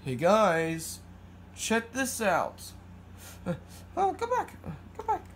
Hey guys, check this out. Oh, come back, come back.